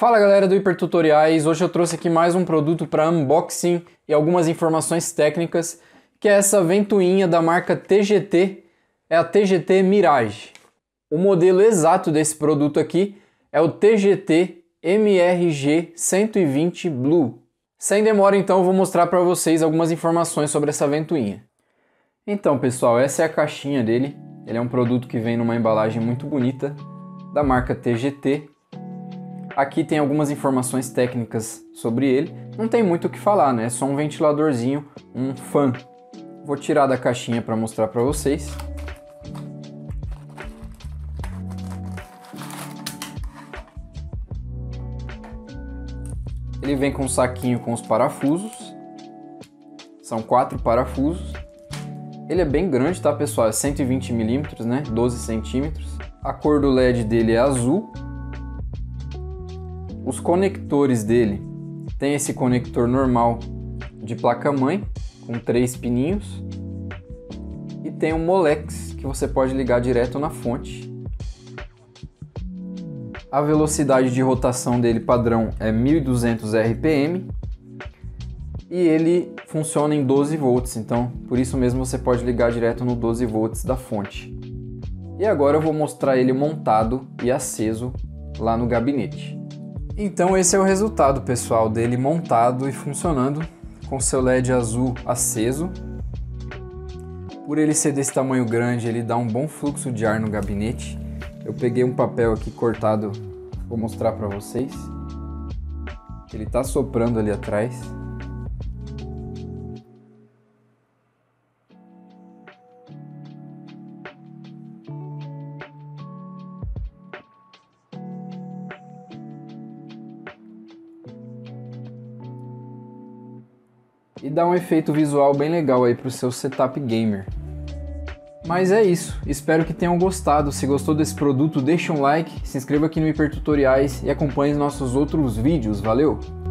Fala galera do Hipertutoriais, hoje eu trouxe aqui mais um produto para unboxing e algumas informações técnicas, que é essa ventoinha da marca TGT, é a TGT Mirage. O modelo exato desse produto aqui é o TGT MRG 120 Blue. Sem demora então eu vou mostrar para vocês algumas informações sobre essa ventoinha. Então pessoal, essa é a caixinha dele, ele é um produto que vem numa embalagem muito bonita, da marca TGT. Aqui tem algumas informações técnicas sobre ele. Não tem muito o que falar, né? É só um ventiladorzinho, um fan. Vou tirar da caixinha para mostrar para vocês. Ele vem com um saquinho com os parafusos. São 4 parafusos. Ele é bem grande, tá pessoal? É 120 mm, né? 12 centímetros. A cor do LED dele é azul. Os conectores dele, tem esse conector normal de placa-mãe, com 3 pininhos, e tem um Molex, que você pode ligar direto na fonte. A velocidade de rotação dele padrão é 1200 RPM, e ele funciona em 12 volts, então por isso mesmo você pode ligar direto no 12 volts da fonte. E agora eu vou mostrar ele montado e aceso lá no gabinete. Então esse é o resultado, pessoal, dele montado e funcionando com seu LED azul aceso. Por ele ser desse tamanho grande, ele dá um bom fluxo de ar no gabinete. Eu peguei um papel aqui cortado, vou mostrar para vocês. Ele está soprando ali atrás. E dá um efeito visual bem legal aí para o seu setup gamer. Mas é isso, espero que tenham gostado. Se gostou desse produto, deixa um like, se inscreva aqui no Hipertutoriais e acompanhe nossos outros vídeos. Valeu!